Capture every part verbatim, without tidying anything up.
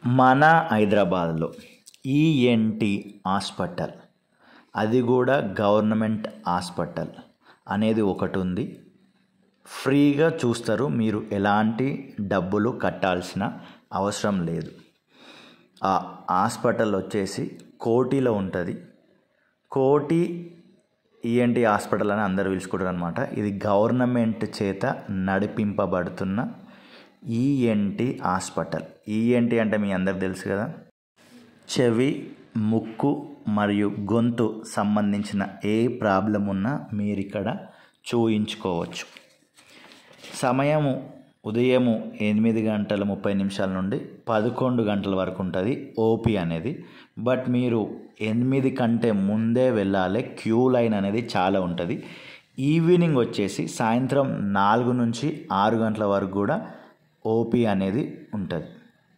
మన హైదరాబాద్లో ENT hospital, అది కూడా గవర్నమెంట్ హాస్పిటల్ అనేది ఒకటి ఉంది. ఫ్రీగా చూస్తారు, మీరు ఎలాంటి డబ్బులు కట్టాల్సిన అవసరం లేదు. ఆ హాస్పిటల్ వచ్చేసి కోటిలో ఉంటుంది. కోటి ఈఎన్టీ హాస్పిటల్ అని అందరు పిలుచుకుంటారు అనమాట. ఇది గవర్నమెంట్ చేత నడిపింపబడుతున్న ఈఎన్టీ హాస్పిటల్. ఈఎన్టీ అంటే మీ అందరికి తెలుసు కదా, చెవి, ముక్కు మరియు గొంతు సంబంధించిన ఏ ప్రాబ్లం ఉన్నా మీరు ఇక్కడ చూయించుకోవచ్చు. సమయము ఉదయము ఎనిమిది గంటల ముప్పై నిమిషాల నుండి పదకొండు గంటల వరకు ఉంటుంది ఓపీ అనేది. బట్ మీరు ఎనిమిది కంటే ముందే వెళ్ళాలి, క్యూ లైన్ అనేది చాలా ఉంటుంది. ఈవినింగ్ వచ్చేసి సాయంత్రం నాలుగు నుంచి ఆరు గంటల వరకు కూడా ఓపీ అనేది ఉంటుంది.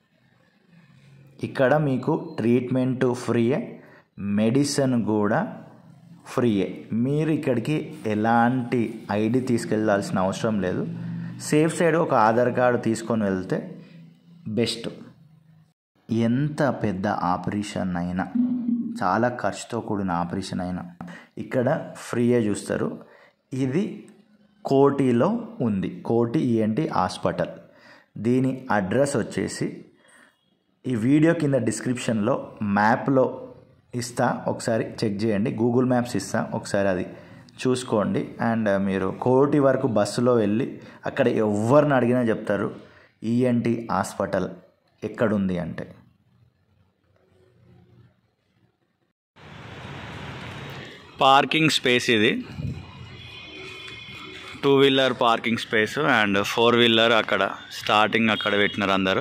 ఇక్కడ మీకు ట్రీట్మెంట్ ఫ్రీయే, మెడిసిన్ కూడా ఫ్రీయే. మీరు ఇక్కడికి ఎలాంటి ఐడి తీసుకెళ్ళాల్సిన అవసరం లేదు. సేఫ్ సైడ్ ఒక ఆధార్ కార్డు తీసుకొని వెళ్తే బెస్ట్. ఎంత పెద్ద ఆపరేషన్ అయినా, చాలా ఖర్చుతో కూడిన ఆపరేషన్ అయినా ఇక్కడ ఫ్రీయే చూస్తారు. ఇది కోటిలో ఉంది, కోటి ఈఎన్టీ హాస్పిటల్. దీని అడ్రస్ వచ్చేసి ఈ వీడియో కింద డిస్క్రిప్షన్లో మ్యాప్లో ఇస్తా, ఒకసారి చెక్ చేయండి. గూగుల్ మ్యాప్స్ ఇస్తా, ఒకసారి అది చూసుకోండి. అండ్ మీరు కోటి వరకు బస్సులో వెళ్ళి అక్కడ ఎవరిని అడిగినా చెప్తారు ఈఎన్టీ హాస్పిటల్ ఎక్కడుంది అంటే. పార్కింగ్ స్పేస్ ఇది, two wheeler parking space and four wheeler అక్కడ స్టార్టింగ్ అక్కడ పెట్టినారు అందరూ.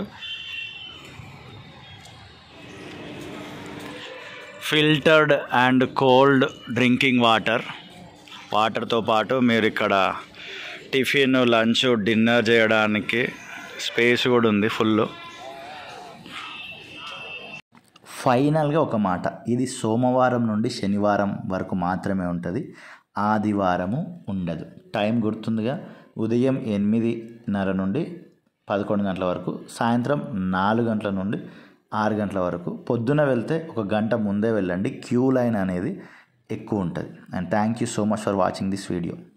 Filtered and cold drinking water, వాటర్తో పాటు మీరు ఇక్కడ టిఫిన్, లంచ్, డిన్నర్ చేయడానికి స్పేస్ కూడా ఉంది ఫుల్. ఫైనల్గా ఒక మాట, ఇది సోమవారం నుండి శనివారం వరకు మాత్రమే ఉంటుంది, ఆదివారము ఉండదు. టైం గుర్తుందిగా, ఉదయం ఎనిమిదిన్నర నుండి పదకొండు గంటల వరకు, సాయంత్రం నాలుగు గంటల నుండి ఆరు గంటల వరకు. పొద్దున వెళ్తే ఒక గంట ముందే వెళ్ళండి, క్యూ లైన్ అనేది ఎక్కువ ఉంటుంది. And thank you so much for watching this video.